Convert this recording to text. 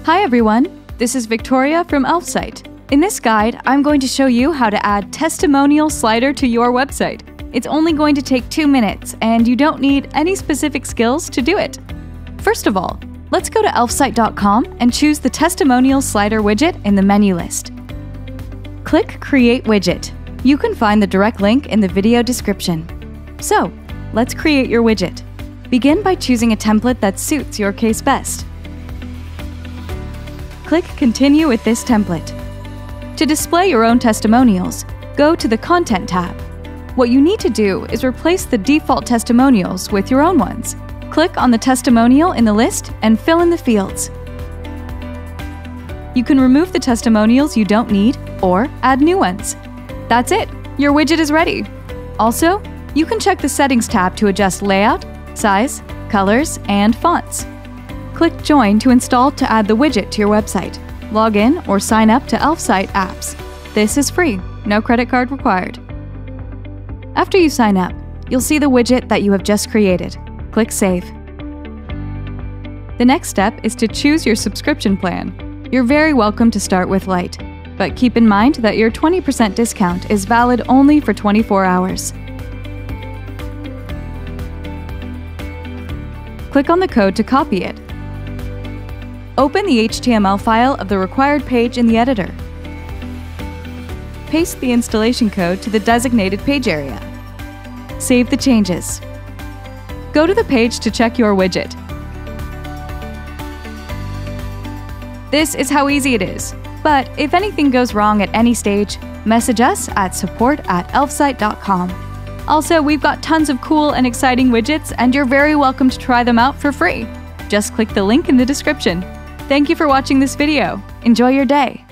Hi everyone, this is Victoria from Elfsight. In this guide, I'm going to show you how to add Testimonial Slider to your website. It's only going to take 2 minutes, and you don't need any specific skills to do it. First of all, let's go to elfsight.com and choose the Testimonial Slider widget in the menu list. Click Create Widget. You can find the direct link in the video description. So, let's create your widget. Begin by choosing a template that suits your case best. Click Continue with this template. To display your own testimonials, go to the Content tab. What you need to do is replace the default testimonials with your own ones. Click on the testimonial in the list and fill in the fields. You can remove the testimonials you don't need or add new ones. That's it! Your widget is ready! Also, you can check the Settings tab to adjust layout, size, colors, and fonts. Click Join to install to add the widget to your website. Log in or sign up to Elfsight apps. This is free, no credit card required. After you sign up, you'll see the widget that you have just created. Click Save. The next step is to choose your subscription plan. You're very welcome to start with Lite, but keep in mind that your 20% discount is valid only for 24 hours. Click on the code to copy it. Open the HTML file of the required page in the editor. Paste the installation code to the designated page area. Save the changes. Go to the page to check your widget. This is how easy it is. But if anything goes wrong at any stage, message us at support@elfsight.com. Also, we've got tons of cool and exciting widgets, and you're very welcome to try them out for free. Just click the link in the description. Thank you for watching this video. Enjoy your day.